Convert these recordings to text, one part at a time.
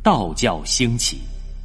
道教兴起。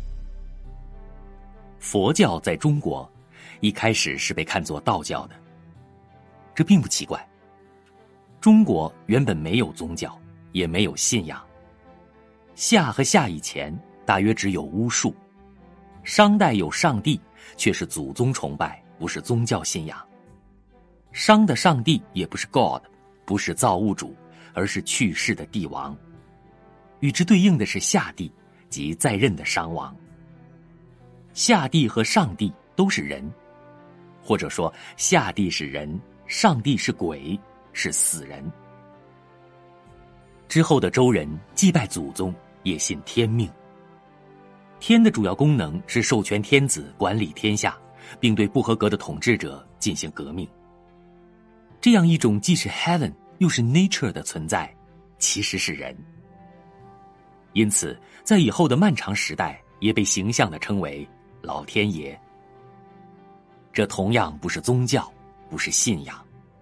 佛教在中国一开始是被看作道教的，这并不奇怪。中国原本没有宗教，也没有信仰。夏和夏以前大约只有巫术，商代有上帝，却是祖宗崇拜，不是宗教信仰。商的上帝也不是 God， 不是造物主，而是去世的帝王。与之对应的是夏帝，即在任的商王。夏帝和上帝都是人，或者说夏帝是人，上帝是鬼，是死人。之后的周人祭拜祖宗，也信天命。天的主要功能是授权天子管理天下，并对不合格的统治者进行革命。这样一种既是 heaven 又是 nature 的存在，其实是人。因此在以后的漫长时代也被形象地称为老天爷。这同样不是宗教，不是信仰。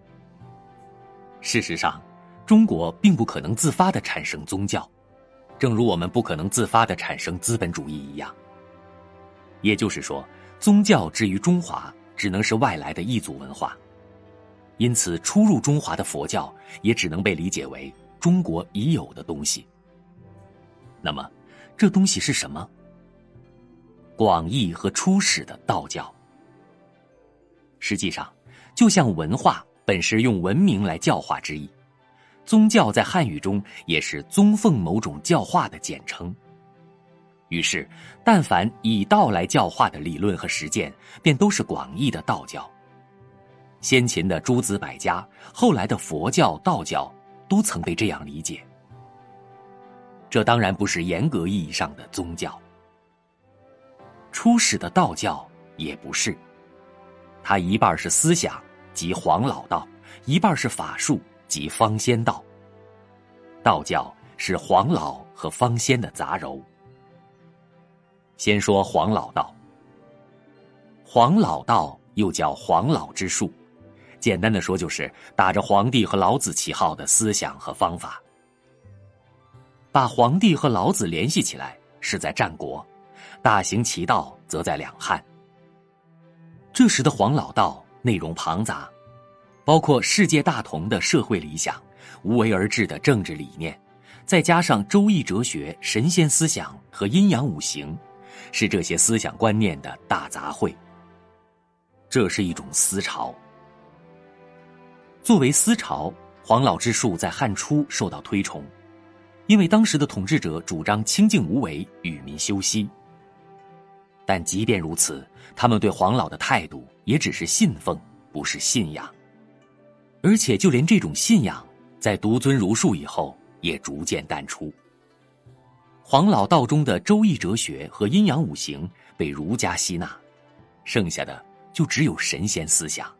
事实上，中国并不可能自发地产生宗教，正如我们不可能自发地产生资本主义一样。也就是说，宗教之于中华只能是外来的异族文化，因此初入中华的佛教也只能被理解为中国已有的东西。那么这东西是什么？广义和初始的道教。实际上就像文化本是用文明来教化之意，宗教在汉语中也是宗奉某种教化的简称。于是但凡以道来教化的理论和实践，便都是广义的道教。先秦的诸子百家，后来的佛教、道教都曾被这样理解。这当然不是严格意义上的宗教。初始的道教也不是，它一半是思想，即黄老道，一半是法术，即方仙道。道教是黄老和方仙的杂糅。先说黄老道。黄老道又叫黄老之术，简单的说就是打着皇帝和老子旗号的思想和方法。把皇帝和老子联系起来是在战国，大行其道则在两汉。这时的黄老道内容庞杂，包括世界大同的社会理想，无为而治的政治理念，再加上周易哲学、神仙思想和阴阳五行，是这些思想观念的大杂烩。这是一种思潮。作为思潮，黄老之术在汉初受到推崇，因为当时的统治者主张清静无为，与民休息。但即便如此，他们对黄老的态度也只是信奉，不是信仰。而且就连这种信仰，在独尊儒术以后也逐渐淡出。黄老道中的周易哲学和阴阳五行被儒家吸纳，剩下的就只有神仙思想。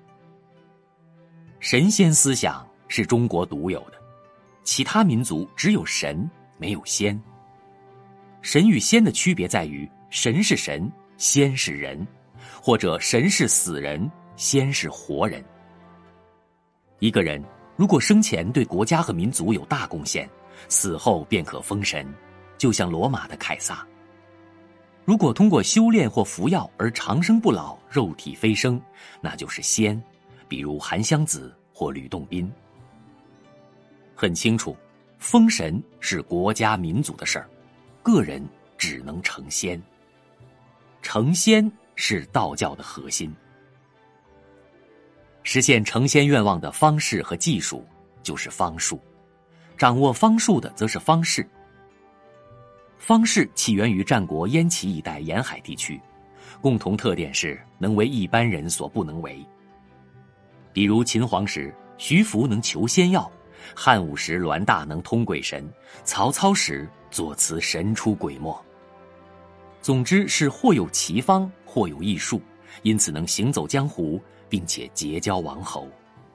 神仙思想是中国独有的，其他民族只有神，没有仙。神与仙的区别在于，神是神，仙是人，或者神是死人，仙是活人。一个人如果生前对国家和民族有大贡献，死后便可封神，就像罗马的凯撒。如果通过修炼或服药而长生不老，肉体飞升，那就是仙，比如韩湘子或吕洞宾。很清楚，封神是国家民族的事儿，个人只能成仙。成仙是道教的核心。实现成仙愿望的方式和技术就是方术，掌握方术的则是方士。方士起源于战国燕齐一带沿海地区，共同特点是能为一般人所不能为。比如秦皇时徐福能求仙药，汉武时栾大能通鬼神，曹操时左慈神出鬼没。总之是或有奇方，或有异术，因此能行走江湖，并且结交王侯。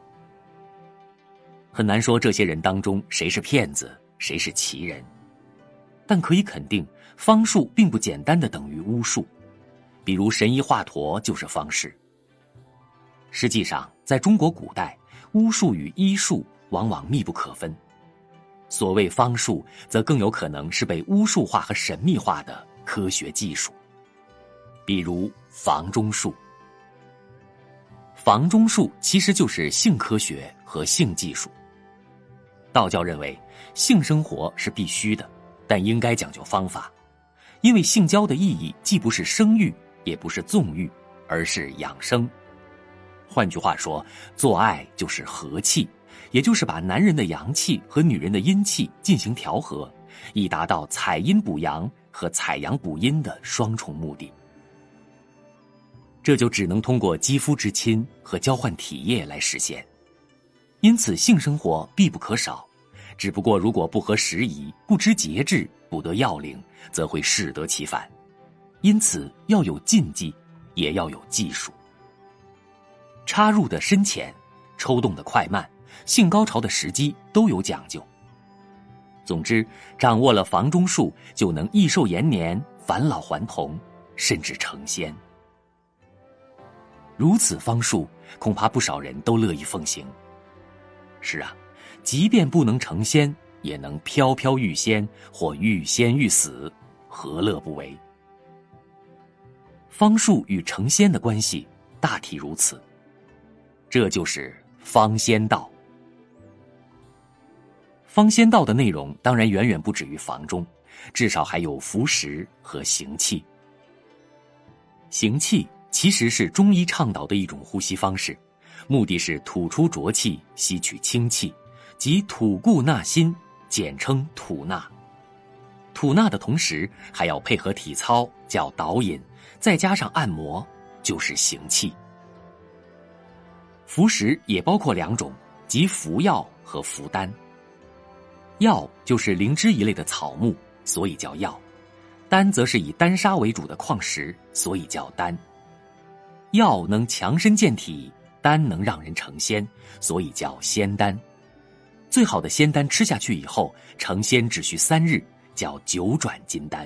很难说这些人当中谁是骗子，谁是奇人，但可以肯定，方术并不简单的等于巫术。比如神医华佗就是方士。实际上，在中国古代，巫术与医术往往密不可分。 所谓方术，则更有可能是被巫术化和神秘化的科学技术，比如房中术。房中术其实就是性科学和性技术。道教认为，性生活是必须的，但应该讲究方法，因为性交的意义既不是生育，也不是纵欲，而是养生。换句话说，做爱就是和气，也就是把男人的阳气和女人的阴气进行调和，以达到采阴补阳和采阳补阴的双重目的。这就只能通过肌肤之亲和交换体液来实现。因此性生活必不可少，只不过如果不合时宜，不知节制，不得要领，则会适得其反。因此要有禁忌，也要有技术。插入的深浅，抽动的快慢，性高潮的时机都有讲究。总之，掌握了房中术，就能益寿延年，返老还童，甚至成仙。如此方术，恐怕不少人都乐意奉行。是啊，即便不能成仙，也能飘飘欲仙或欲仙欲死，何乐不为？方术与成仙的关系大体如此，这就是方仙道。方仙道的内容当然远远不止于房中，至少还有服食和行气。行气其实是中医倡导的一种呼吸方式，目的是吐出浊气，吸取清气，即吐故纳新，简称吐纳。吐纳的同时还要配合体操，叫导引，再加上按摩，就是行气。服食也包括两种，即服药和服丹。药就是灵芝一类的草木，所以叫药；丹则是以丹砂为主的矿石，所以叫丹。药能强身健体，丹能让人成仙，所以叫仙丹。最好的仙丹吃下去以后，成仙只需3日，叫九转金丹。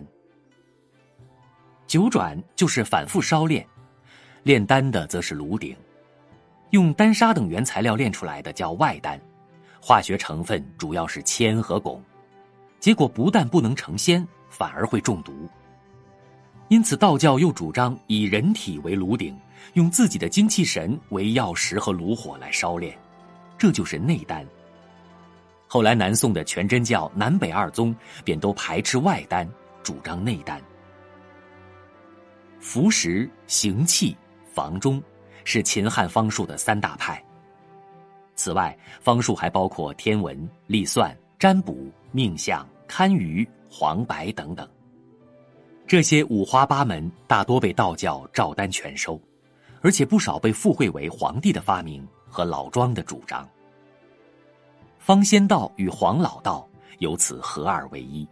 九转就是反复烧炼，炼丹的则是炉鼎。用丹砂等原材料炼出来的叫外丹，化学成分主要是铅和汞，结果不但不能成仙，反而会中毒。因此道教又主张以人体为炉鼎，用自己的精气神为药石和炉火来烧炼，这就是内丹。后来南宋的全真教南北二宗便都排斥外丹，主张内丹。服食、行气、房中是秦汉方术的3大派。此外，方术还包括天文、历算、占卜、命相、堪舆、黄白等等。这些五花八门，大多被道教照单全收，而且不少被附会为皇帝的发明和老庄的主张。方仙道与黄老道由此合二为一。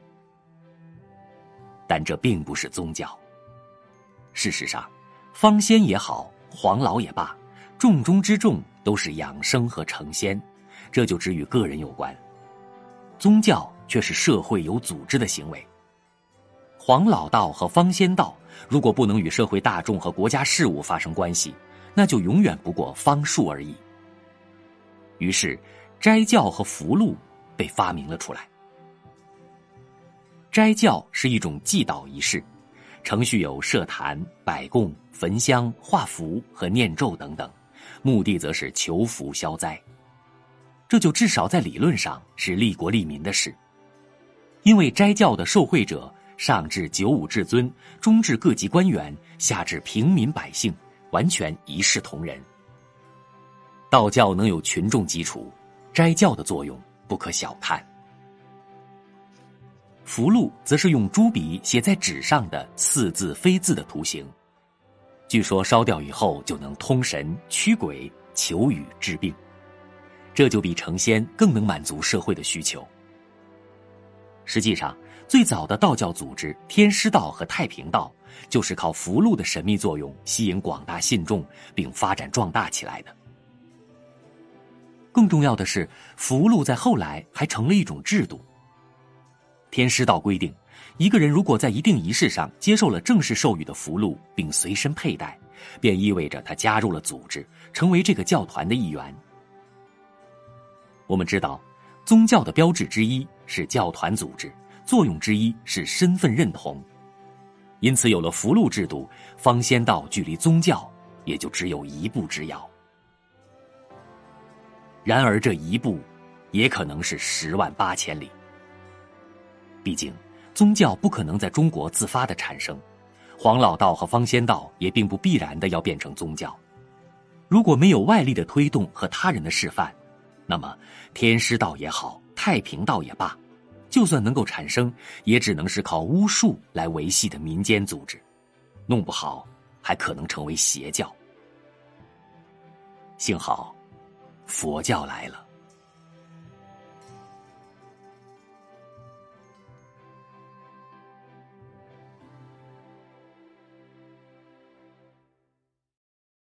但这并不是宗教。事实上，方仙也好，黄老也罢，重中之重都是养生和成仙，这就只与个人有关。宗教却是社会有组织的行为。黄老道和方仙道如果不能与社会大众和国家事务发生关系，那就永远不过方术而已。于是斋教和符箓被发明了出来。斋教是一种祭祷仪式，程序有设坛、摆供、焚香、画符和念咒等等，目的则是求福消灾。这就至少在理论上是利国利民的事，因为斋教的受惠者上至九五至尊，中至各级官员，下至平民百姓，完全一视同仁。道教能有群众基础，斋教的作用不可小看。符箓则是用朱笔写在纸上的似字非字的图形，据说烧掉以后就能通神、驱鬼、求雨、治病，这就比成仙更能满足社会的需求。实际上，最早的道教组织天师道和太平道就是靠符箓的神秘作用吸引广大信众并发展壮大起来的。更重要的是，符箓在后来还成了一种制度。天师道规定，一个人如果在一定仪式上接受了正式授予的符箓并随身佩戴，便意味着他加入了组织，成为这个教团的一员。我们知道，宗教的标志之一是教团组织，作用之一是身份认同。因此有了符箓制度，方仙道距离宗教也就只有一步之遥。然而这一步也可能是108000里。毕竟宗教不可能在中国自发的产生，黄老道和方仙道也并不必然的要变成宗教。如果没有外力的推动和他人的示范，那么天师道也好，太平道也罢，就算能够产生，也只能是靠巫术来维系的民间组织，弄不好还可能成为邪教。幸好佛教来了。